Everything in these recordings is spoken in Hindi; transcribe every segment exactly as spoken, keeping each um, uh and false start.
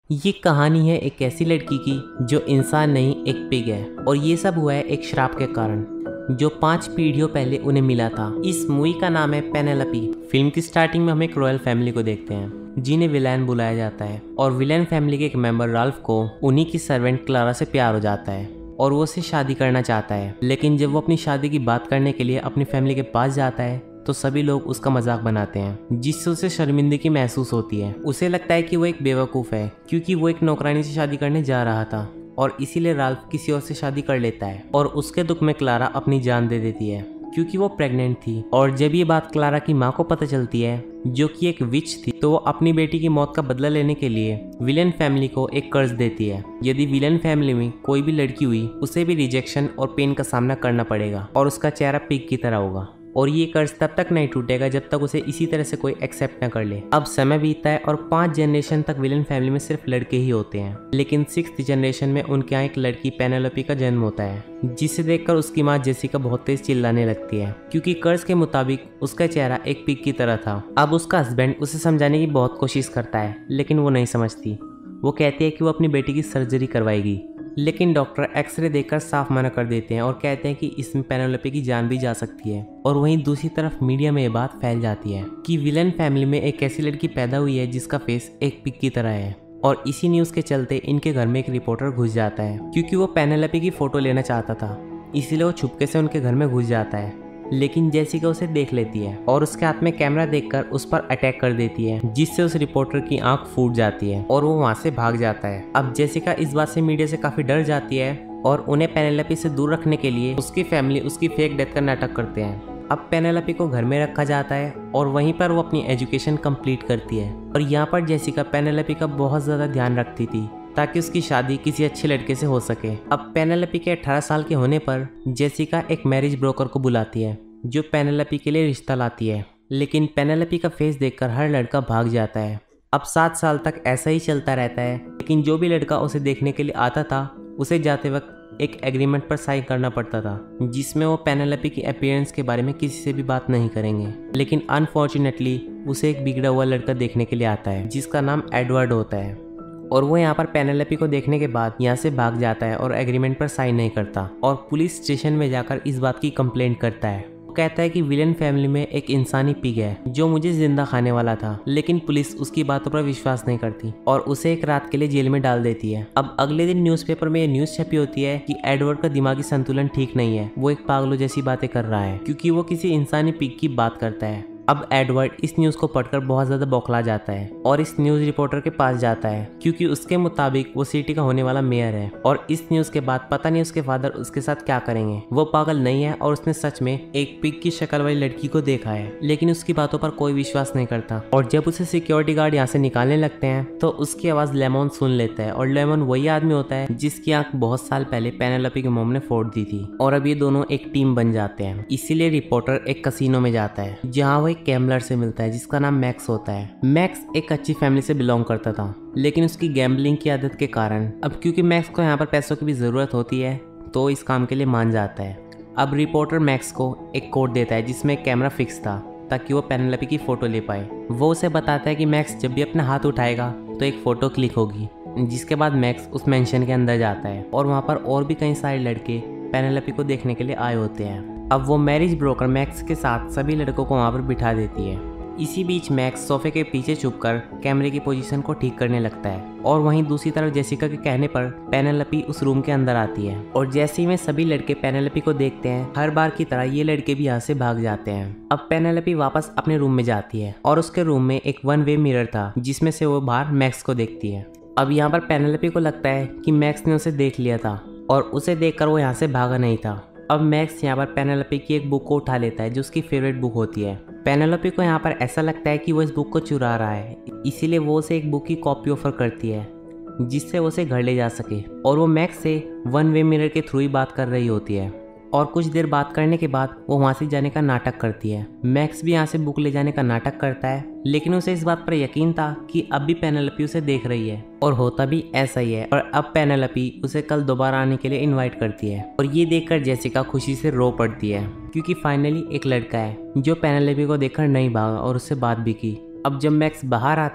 ये कहानी है एक ऐसी लड़की की जो इंसान नहीं एक पिग है, और ये सब हुआ है एक श्राप के कारण जो पांच पीढ़ियों पहले उन्हें मिला था। इस मूवी का नाम है पेनेलोपी। फिल्म की स्टार्टिंग में हम एक रॉयल फैमिली को देखते हैं जिन्हें विलेन बुलाया जाता है, और विलेन फैमिली के एक मेंबर राल्फ को उन्हीं की सर्वेंट क्लारा से प्यार हो जाता है और वो उससे शादी करना चाहता है। लेकिन जब वो अपनी शादी की बात करने के लिए अपनी फैमिली के पास जाता है तो सभी लोग उसका मजाक बनाते हैं, जिससे उसे शर्मिंदगी महसूस होती है। उसे लगता है कि वो एक बेवकूफ़ है क्योंकि वो एक नौकरानी से शादी करने जा रहा था, और इसीलिए राल्फ किसी और से शादी कर लेता है। और उसके दुख में क्लारा अपनी जान दे देती है क्योंकि वो प्रेग्नेंट थी। और जब ये बात क्लारा की माँ को पता चलती है जो कि एक विच थी, तो वो अपनी बेटी की मौत का बदला लेने के लिए विलेन फैमिली को एक कर्ज देती है। यदि विलेन फैमिली में कोई भी लड़की हुई उसे भी रिजेक्शन और पेन का सामना करना पड़ेगा और उसका चेहरा पिग की तरह होगा, और ये कर्ज तब तक नहीं टूटेगा जब तक उसे इसी तरह से कोई एक्सेप्ट न कर ले। अब समय बीतता है और पांच जनरेशन तक विलेन फैमिली में सिर्फ लड़के ही होते हैं, लेकिन सिक्स्थ जनरेशन में उनके यहाँ एक लड़की पेनेलोपी का जन्म होता है, जिसे देखकर उसकी माँ जेसिका बहुत तेज चिल्लाने लगती है क्योंकि कर्ज के मुताबिक उसका चेहरा एक पिग की तरह था। अब उसका हस्बैंड उसे समझाने की बहुत कोशिश करता है लेकिन वो नहीं समझती। वो कहती है कि वो अपनी बेटी की सर्जरी करवाएगी, लेकिन डॉक्टर एक्सरे देखकर साफ मना कर देते हैं और कहते हैं कि इसमें पेनेलोपी की जान भी जा सकती है। और वहीं दूसरी तरफ मीडिया में ये बात फैल जाती है कि विलेन फैमिली में एक ऐसी लड़की पैदा हुई है जिसका फेस एक पिग की तरह है, और इसी न्यूज़ के चलते इनके घर में एक रिपोर्टर घुस जाता है क्योंकि वो पेनेलोपी की फोटो लेना चाहता था। इसीलिए वो छुपके से उनके घर में घुस जाता है, लेकिन जेसिका उसे देख लेती है और उसके हाथ में कैमरा देखकर उस पर अटैक कर देती है, जिससे उस रिपोर्टर की आंख फूट जाती है और वो वहां से भाग जाता है। अब जेसिका इस बात से मीडिया से काफी डर जाती है और उन्हें पेनेलोपी से दूर रखने के लिए उसकी फैमिली उसकी फेक डेथ का नाटक करते हैं। अब पेनेलोपी को घर में रखा जाता है और वहीं पर वो अपनी एजुकेशन कंप्लीट करती है, और यहाँ पर जेसिका पेनेलोपी का बहुत ज्यादा ध्यान रखती थी ताकि उसकी शादी किसी अच्छे लड़के से हो सके। अब पेनेलोपी के अठारह साल के होने पर जेसिका एक मैरिज ब्रोकर को बुलाती है जो पेनेलोपी के लिए रिश्ता लाती है, लेकिन पेनेलोपी का फेस देखकर हर लड़का भाग जाता है। अब सात साल तक ऐसा ही चलता रहता है, लेकिन जो भी लड़का उसे देखने के लिए आता था उसे जाते वक्त एक एग्रीमेंट पर साइन करना पड़ता था जिसमें वो पेनेलोपी की अपीयरेंस के बारे में किसी से भी बात नहीं करेंगे। लेकिन अनफॉर्चुनेटली उसे एक बिगड़ा हुआ लड़का देखने के लिए आता है जिसका नाम एडवर्ड होता है, और वो यहाँ पर पेनेलोपी को देखने के बाद यहाँ से भाग जाता है और एग्रीमेंट पर साइन नहीं करता, और पुलिस स्टेशन में जाकर इस बात की कंप्लेंट करता है। वो कहता है कि विलेन फैमिली में एक इंसानी पिग है जो मुझे जिंदा खाने वाला था, लेकिन पुलिस उसकी बातों पर विश्वास नहीं करती और उसे एक रात के लिए जेल में डाल देती है। अब अगले दिन न्यूज़पेपर में ये न्यूज़ छपी होती है कि एडवर्ड का दिमागी संतुलन ठीक नहीं है, वो एक पागलों जैसी बातें कर रहा है क्योंकि वो किसी इंसानी पिग की बात करता है। अब एडवर्ड इस न्यूज़ को पढ़कर बहुत ज़्यादा बौखला जाता है और इस न्यूज़ रिपोर्टर के पास जाता है क्योंकि उसके मुताबिक वो सिटी का होने वाला मेयर है, और इस न्यूज़ के बाद पता नहीं उसके फादर उसके साथ क्या करेंगे। वो पागल नहीं है और उसने सच में एक पिग की शक्ल वाली लड़की को देखा है, लेकिन उसकी बातों पर कोई विश्वास नहीं करता। और जब उसे सिक्योरिटी गार्ड यहाँ से निकालने लगते हैं तो उसकी आवाज़ लेमन सुन लेता है, और लेमन वही आदमी होता है जिसकी आंख बहुत साल पहले पेनेलोपी के मोम ने फोड़ दी थी। और अब ये दोनों एक टीम बन जाते हैं। इसीलिए रिपोर्टर एक कसिनो में जाता है जहाँ वो एक गैम्बलर से मिलता है जिसका नाम मैक्स होता है। मैक्स एक अच्छी फैमिली से बिलोंग करता था, लेकिन उसकी गैम्बलिंग की आदत के कारण अब क्योंकि मैक्स को यहाँ पर पैसों की भी ज़रूरत होती है तो इस काम के लिए मान जाता है। अब रिपोर्टर मैक्स को एक कोड देता है जिसमें एक कैमरा फिक्स था ताकि वो पेनेलोपी की फ़ोटो ले पाए। वो उसे बताता है कि मैक्स जब भी अपना हाथ उठाएगा तो एक फ़ोटो क्लिक होगी, जिसके बाद मैक्स उस मेंशन के अंदर जाता है और वहाँ पर और भी कई सारे लड़के पेनेलोपी को देखने के लिए आए होते हैं। अब वो मैरिज ब्रोकर मैक्स के साथ सभी लड़कों को वहाँ पर बिठा देती है। इसी बीच मैक्स सोफे के पीछे छुपकर कैमरे की पोजीशन को ठीक करने लगता है, और वहीं दूसरी तरफ जेसिका के कहने पर पेनेलोपी उस रूम के अंदर आती है, और जैसे ही में सभी लड़के पेनेलोपी को देखते हैं हर बार की तरह ये लड़के भी यहाँ से भाग जाते हैं। अब पेनेलोपी वापस अपने रूम में जाती है और उसके रूम में एक वन वे मिरर था जिसमें से वो बाहर मैक्स को देखती है। अब यहाँ पर पेनेलोपी को लगता है कि मैक्स ने उसे देख लिया था और उसे देखकर वो यहाँ से भागा नहीं था। अब मैक्स यहाँ पर पेनेलोपी की एक बुक को उठा लेता है जो उसकी फेवरेट बुक होती है। पेनेलोपी को यहाँ पर ऐसा लगता है कि वो इस बुक को चुरा रहा है, इसीलिए वो उसे एक बुक की कॉपी ऑफर करती है जिससे वो उसे घर ले जा सके, और वो मैक्स से वन वे मिरर के थ्रू ही बात कर रही होती है। और कुछ देर बात करने के बाद वो वहाँ से जाने का नाटक करती है। मैक्स भी यहाँ से बुक ले जाने का नाटक करता है, लेकिन उसे इस बात पर यकीन था कि अब भी पेनेलोपी उसे देख रही है, और होता भी ऐसा ही है। और अब पेनेलोपी उसे कल दोबारा आने के लिए इनवाइट करती है, और ये देखकर जेसिका खुशी से रो पड़ती है क्योंकि फाइनली एक लड़का है जो पेनेलोपी को देखकर नहीं भागा और उससे बात भी की। अब जब मैक्स बाहर आता है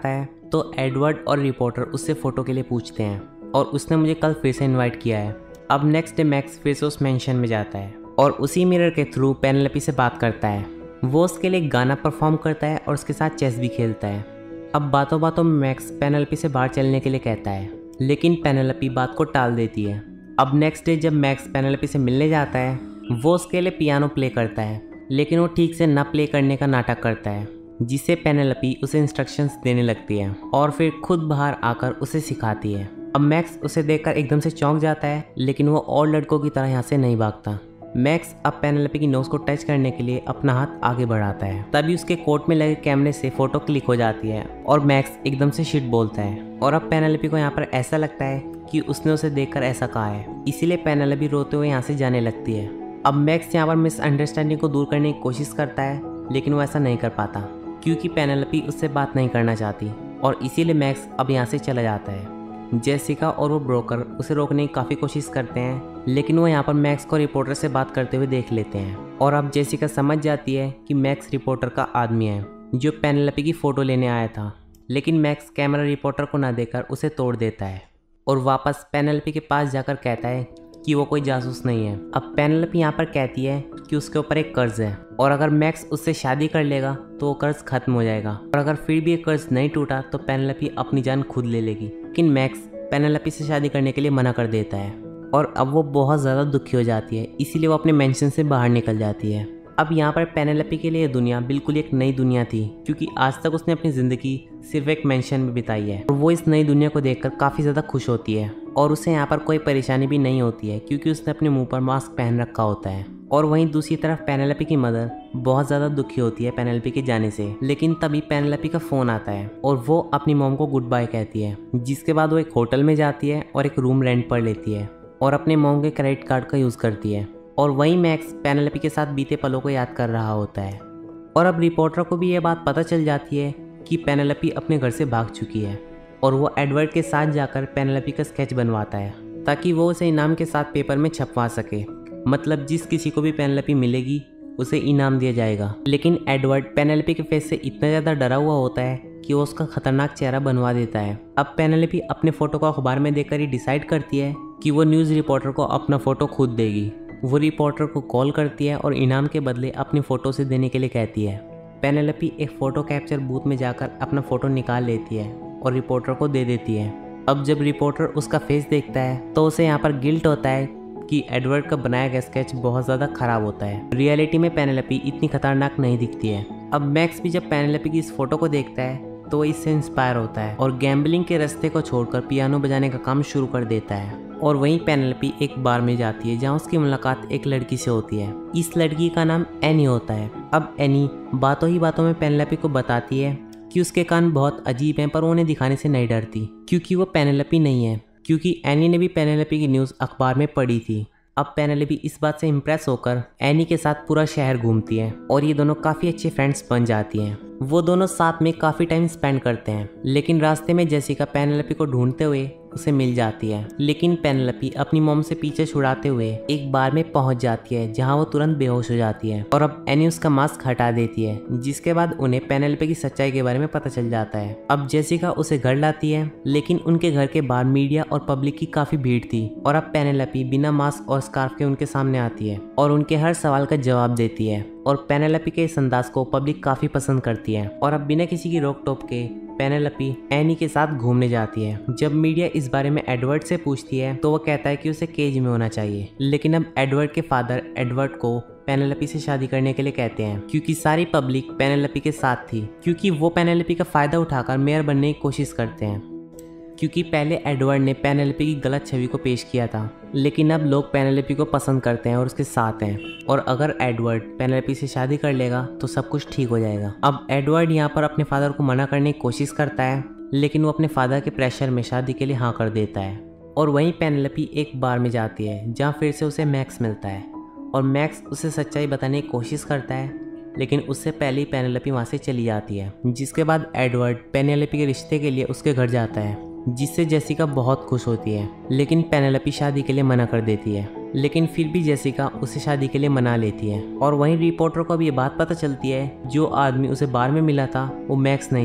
तो एडवर्ड और रिपोर्टर उससे फ़ोटो के लिए पूछते हैं और उसने मुझे कल फिर से इनवाइट किया है। अब नेक्स्ट डे मैक्स फिर से उस मेंशन में जाता है और उसी मिरर के थ्रू पेनेलोपी से बात करता है। वो उसके लिए गाना परफॉर्म करता है और उसके साथ चेस भी खेलता है। अब बातों बातों में मैक्स पेनेलोपी से बाहर चलने के लिए कहता है, लेकिन पेनेलोपी बात को टाल देती है। अब नेक्स्ट डे जब मैक्स पेनेलोपी से मिलने जाता है, वो उसके लिए पियानो प्ले करता है, लेकिन वो ठीक से ना प्ले करने का नाटक करता है, जिससे पेनेलोपी उसे इंस्ट्रक्शंस देने लगती है और फिर खुद बाहर आकर उसे सिखाती है। अब मैक्स उसे देखकर एकदम से चौंक जाता है, लेकिन वो और लड़कों की तरह यहाँ से नहीं भागता। मैक्स अब पेनेलोपी की नोज को टच करने के लिए अपना हाथ आगे बढ़ाता है। तभी उसके कोट में लगे कैमरे से फोटो क्लिक हो जाती है और मैक्स एकदम से शिट बोलता है। और अब पेनेलोपी को यहाँ पर ऐसा लगता है कि उसने उसे देखकर ऐसा कहा है, इसीलिए पेनेलोपी रोते हुए यहाँ से जाने लगती है। अब मैक्स यहाँ पर मिसअंडरस्टैंडिंग को दूर करने की कोशिश करता है, लेकिन वो ऐसा नहीं कर पाता क्योंकि पेनेलोपी उससे बात नहीं करना चाहती और इसीलिए मैक्स अब यहाँ से चला जाता है। जेसिका और वो ब्रोकर उसे रोकने की काफ़ी कोशिश करते हैं, लेकिन वो यहाँ पर मैक्स को रिपोर्टर से बात करते हुए देख लेते हैं और अब जेसिका समझ जाती है कि मैक्स रिपोर्टर का आदमी है जो पेनेलोपी की फ़ोटो लेने आया था। लेकिन मैक्स कैमरा रिपोर्टर को ना देकर उसे तोड़ देता है और वापस पेनेलोपी के पास जाकर कहता है कि वो कोई जासूस नहीं है। अब पेनेलोपी यहाँ पर कहती है कि उसके ऊपर एक कर्ज है और अगर मैक्स उससे शादी कर लेगा तो वो कर्ज खत्म हो जाएगा, और अगर फिर भी ये कर्ज नहीं टूटा तो पेनेलोपी अपनी जान खुद ले लेगी। लेकिन मैक्स पेनेलोपी से शादी करने के लिए मना कर देता है और अब वो बहुत ज़्यादा दुखी हो जाती है, इसीलिए वो अपने मेंशन से बाहर निकल जाती है। अब यहाँ पर पेनेलोपी के लिए दुनिया बिल्कुल एक नई दुनिया थी, क्योंकि आज तक उसने अपनी ज़िंदगी सिर्फ एक मेंशन में बिताई है और वो इस नई दुनिया को देखकर काफ़ी ज़्यादा खुश होती है और उसे यहाँ पर कोई परेशानी भी नहीं होती है क्योंकि उसने अपने मुंह पर मास्क पहन रखा होता है। और वहीं दूसरी तरफ पेनेलोपी की मदर बहुत ज़्यादा दुखी होती है पेनेलोपी के जाने से, लेकिन तभी पेनेलोपी का फ़ोन आता है और वो अपनी मॉम को गुड बाय कहती है, जिसके बाद वो एक होटल में जाती है और एक रूम रेंट पर लेती है और अपने मॉम के क्रेडिट कार्ड का यूज़ करती है। और वहीं मैक्स पेनेलोपी के साथ बीते पलों को याद कर रहा होता है और अब रिपोर्टर को भी ये बात पता चल जाती है कि पेनेलोपी अपने घर से भाग चुकी है और वो एडवर्ड के साथ जाकर पेनेलोपी का स्केच बनवाता है ताकि वो उसे इनाम के साथ पेपर में छपवा सके। मतलब जिस किसी को भी पेनेलोपी मिलेगी उसे इनाम दिया जाएगा। लेकिन एडवर्ड पेनेलोपी के फेस से इतना ज़्यादा डरा हुआ होता है कि वो उसका खतरनाक चेहरा बनवा देता है। अब पेनेलोपी अपने फ़ोटो को अखबार में देखकर ही डिसाइड करती है कि वो न्यूज़ रिपोर्टर को अपना फ़ोटो खुद देगी। वो रिपोर्टर को कॉल करती है और इनाम के बदले अपनी फ़ोटो से देने के लिए कहती है। पेनेलोपी एक फ़ोटो कैप्चर बूथ में जाकर अपना फ़ोटो निकाल लेती है और रिपोर्टर को दे देती है। अब जब रिपोर्टर उसका फेस देखता है तो उसे यहाँ पर गिल्ट होता है कि एडवर्ड का बनाया गया स्केच बहुत ज़्यादा ख़राब होता है। रियलिटी में पेनेलोपी इतनी खतरनाक नहीं दिखती है। अब मैक्स भी जब पेनेलोपी की इस फोटो को देखता है तो वो इससे इंस्पायर होता है और गैम्बलिंग के रास्ते को छोड़कर पियानो बजाने का काम शुरू कर देता है। और वहीं पेनेलोपी एक बार में जाती है जहाँ उसकी मुलाकात एक लड़की से होती है। इस लड़की का नाम एनी होता है। अब एनी बातों ही बातों में पेनेलोपी को बताती है कि उसके कान बहुत अजीब हैं, पर वो उन्हें दिखाने से नहीं डरती क्योंकि वो पेनेलोपी नहीं है, क्योंकि एनी ने भी पेनेलोपी की न्यूज़ अखबार में पढ़ी थी। अब पेनेलोपी इस बात से इम्प्रेस होकर एनी के साथ पूरा शहर घूमती है और ये दोनों काफ़ी अच्छे फ्रेंड्स बन जाती हैं। वो दोनों साथ में काफ़ी टाइम स्पेंड करते हैं, लेकिन रास्ते में जेसिका पेनेलोपी को ढूंढते हुए उसे मिल जाती है। लेकिन पेनेलोपी अपनी मॉम से पीछे छुड़ाते हुए एक बार में पहुंच जाती है जहां वो तुरंत बेहोश हो जाती है और अब एनी उसका मास्क हटा देती है, जिसके बाद उन्हें पेनेलोपी की सच्चाई के बारे में पता चल जाता है। अब जेसिका उसे घर लाती है, लेकिन उनके घर के बाहर मीडिया और पब्लिक की काफ़ी भीड़ थी और अब पेनेलोपी बिना मास्क और स्कार्फ के उनके सामने आती है और उनके हर सवाल का जवाब देती है और पेनेलोपी के इस अंदाज को पब्लिक काफ़ी पसंद करती है। और अब बिना किसी की रोक टोक के पेनेलोपी एनी के साथ घूमने जाती है। जब मीडिया इस बारे में एडवर्ड से पूछती है तो वो कहता है कि उसे केज में होना चाहिए, लेकिन अब एडवर्ड के फादर एडवर्ड को पेनेलोपी से शादी करने के लिए कहते हैं क्योंकि सारी पब्लिक पेनेलोपी के साथ थी, क्योंकि वो पेनेलोपी का फ़ायदा उठाकर मेयर बनने की कोशिश करते हैं। क्योंकि पहले एडवर्ड ने पेनेलोपी की गलत छवि को पेश किया था, लेकिन अब लोग पेनेलोपी को पसंद करते हैं और उसके साथ हैं, और अगर एडवर्ड पेनेलोपी से शादी कर लेगा तो सब कुछ ठीक हो जाएगा। अब एडवर्ड यहाँ पर अपने फादर को मना करने की कोशिश करता है, लेकिन वो अपने फादर के प्रेशर में शादी के लिए हाँ कर देता है। और वहीं पेनेलोपी एक बार में जाती है जहाँ फिर से उसे मैक्स मिलता है और मैक्स उसे सच्चाई बताने की कोशिश करता है, लेकिन उससे पहले ही पेनेलोपी वहाँ से चली जाती है। जिसके बाद एडवर्ड पेनेलोपी के रिश्ते के लिए उसके घर जाता है, जिससे जेसिका बहुत खुश होती है, लेकिन पेनेलोपी शादी के लिए मना कर देती है। लेकिन फिर भी जेसिका उसे शादी के लिए मना लेती है। और वहीं रिपोर्टर को अब ये बात पता चलती है जो आदमी उसे बार में मिला था वो मैक्स नहीं था,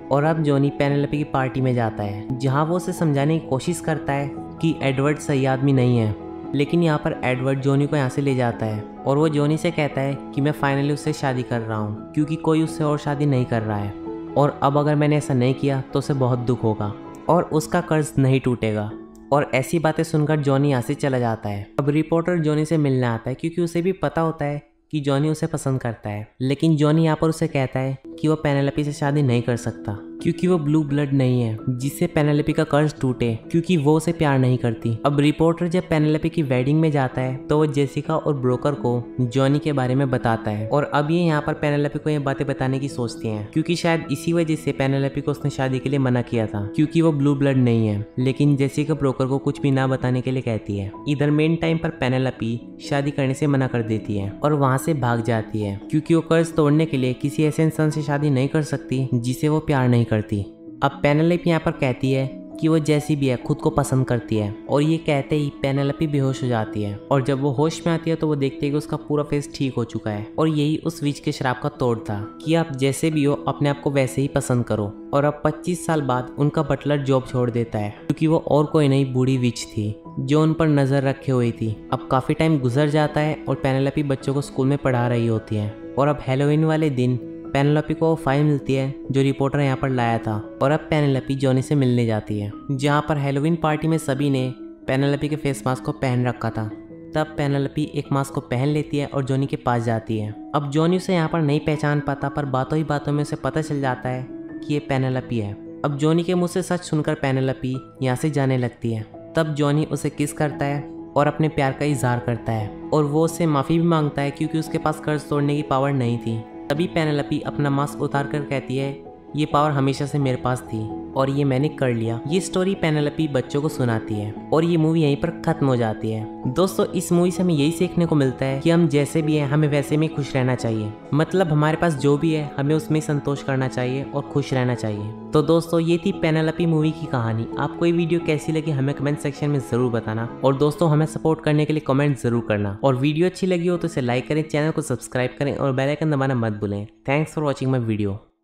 और अब जॉनी पेनेलोपी की पार्टी में जाता है जहाँ वो उसे समझाने की कोशिश करता है कि एडवर्ड सही आदमी नहीं है। लेकिन यहाँ पर एडवर्ड जॉनी को यहाँ से ले जाता है और वो जॉनी से कहता है कि मैं फाइनली उससे शादी कर रहा हूँ क्योंकि कोई उससे और शादी नहीं कर रहा है और अब अगर मैंने ऐसा नहीं किया तो उसे बहुत दुख होगा और उसका कर्ज नहीं टूटेगा। और ऐसी बातें सुनकर जॉनी यहाँ से चला जाता है। अब रिपोर्टर जॉनी से मिलने आता है क्योंकि उसे भी पता होता है कि जॉनी उसे पसंद करता है। लेकिन जॉनी यहाँ पर उसे कहता है कि वो पेनेलोपी से शादी नहीं कर सकता क्योंकि वो ब्लू ब्लड नहीं है जिससे पेनेलोपी का कर्ज टूटे, क्योंकि वो उसे प्यार नहीं करती। अब रिपोर्टर जब पेनेलोपी की वेडिंग में जाता है तो वो जेसिका और ब्रोकर को जॉनी के बारे में बताता है और अब ये यहाँ पर पेनेलोपी को ये बातें बताने की सोचती हैं क्योंकि शायद इसी वजह से पेनेलोपी को उसने शादी के लिए मना किया था क्योंकि वो ब्लू ब्लड नहीं है। लेकिन जेसिका ब्रोकर को कुछ भी ना बताने के लिए कहती है। इधर मेन टाइम पर पेनेलोपी शादी करने से मना कर देती है और वहाँ से भाग जाती है क्योंकि वो कर्ज तोड़ने के लिए किसी ऐसे इंसान से शादी नहीं कर सकती जिसे वो प्यार नहीं करती। अब पेनेलोपी यहाँ पर कहती है कि वो जैसी भी है खुद को पसंद करती है और ये कहते ही पेनेलोपी बेहोश हो जाती है और जब वो होश में आती है तो वो देखती है कि उसका पूरा फेस ठीक हो चुका है और यही उस विच के श्राप का तोड़ था कि आप जैसे भी हो अपने आप को वैसे ही पसंद करो। और अब पच्चीस साल बाद उनका बटलर जॉब छोड़ देता है क्योंकि वो और कोई नई बूढ़ी विच थी जो उन पर नजर रखे हुई थी। अब काफी टाइम गुजर जाता है और पेनेलोपी बच्चों को स्कूल में पढ़ा रही होती है और अब हैलोवीन वाले दिन पेनेलोपी को फाइल मिलती है जो रिपोर्टर यहाँ पर लाया था और अब पेनेलोपी जॉनी से मिलने जाती है जहाँ पर हैलोवीन पार्टी में सभी ने पेनेलोपी के फेस मास्क को पहन रखा था। तब पेनेलोपी एक मास्क को पहन लेती है और जॉनी के पास जाती है। अब जॉनी उसे यहाँ पर नहीं पहचान पाता पर बातों ही बातों में उसे पता चल जाता है कि ये पेनेलोपी है। अब जॉनी के मुँह से सच सुनकर पेनेलोपी यहाँ से जाने लगती है। तब जॉनी उसे किस करता है और अपने प्यार का इजहार करता है और वो उससे माफ़ी भी मांगता है क्योंकि उसके पास कर्ज तोड़ने की पावर नहीं थी। तभी पेनेलोपी अपना मास्क उतार कर कहती है ये पावर हमेशा से मेरे पास थी और ये मैंने कर लिया। ये स्टोरी पेनेलोपी बच्चों को सुनाती है और ये मूवी यहीं पर खत्म हो जाती है। दोस्तों इस मूवी से हमें यही सीखने को मिलता है कि हम जैसे भी हैं हमें वैसे में खुश रहना चाहिए। मतलब हमारे पास जो भी है हमें उसमें संतोष करना चाहिए और खुश रहना चाहिए। तो दोस्तों ये थी पेनेलोपी मूवी की कहानी। आपको ये वीडियो कैसी लगी हमें कमेंट सेक्शन में जरूर बताना और दोस्तों हमें सपोर्ट करने के लिए कमेंट जरूर करना और वीडियो अच्छी लगी हो तो इसे लाइक करें, चैनल को सब्सक्राइब करें और बेल आइकन दबाना मत भूलें। Thanks for watching my video.